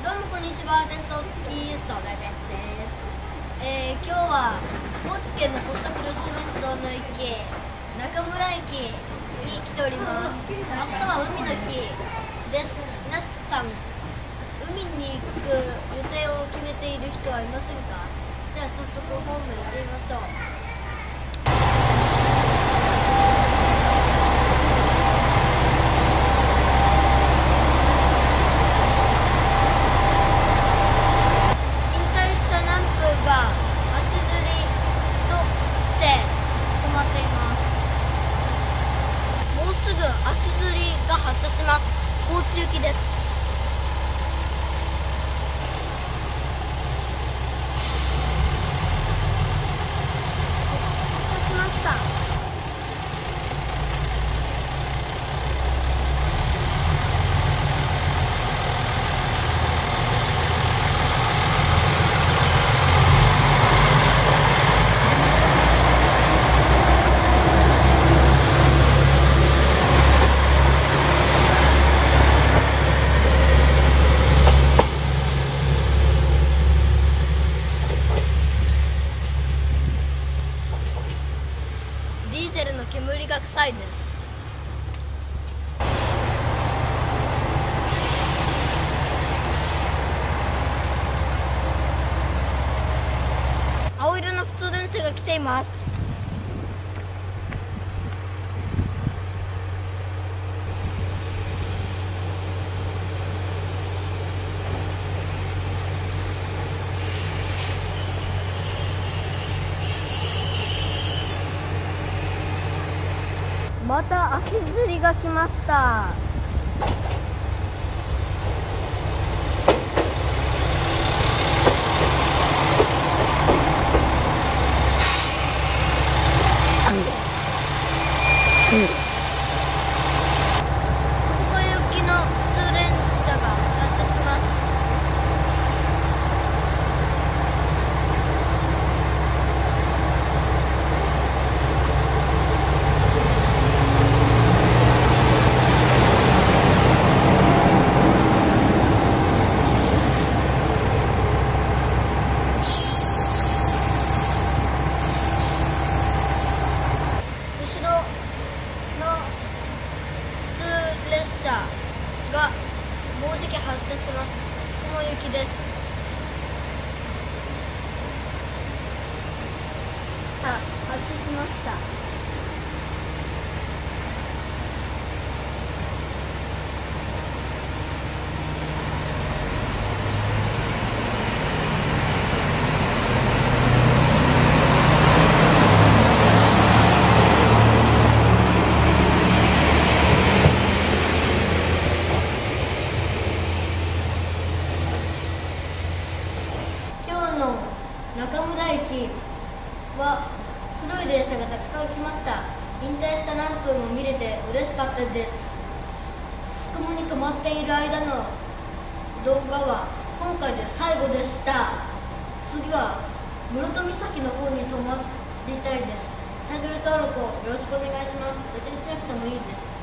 どうもこんにちは、鉄道付きストレベツです。今日は高知県の土佐黒潮鉄道の駅中村駅に来ております。明日は海の日です。皆さん海に行く予定を決めている人はいませんか？では早速ホームへ行ってみましょう。足摺りが発車します。高知行きです。発車しました。ディーゼルの煙が臭いです。青色の普通電車が来ています。また足摺りが来ました。小塚行きの普通電車が発車します。がもうじき発車します。すくも行きです。発車しました。中村駅は黒い電車がたくさん来ました。引退したランプも見れて嬉しかったです。すくもに止まっている間の動画は今回で最後でした。次は室戸岬の方に泊まりたいです。チャンネル登録をよろしくお願いします。別にしなくてもいいです。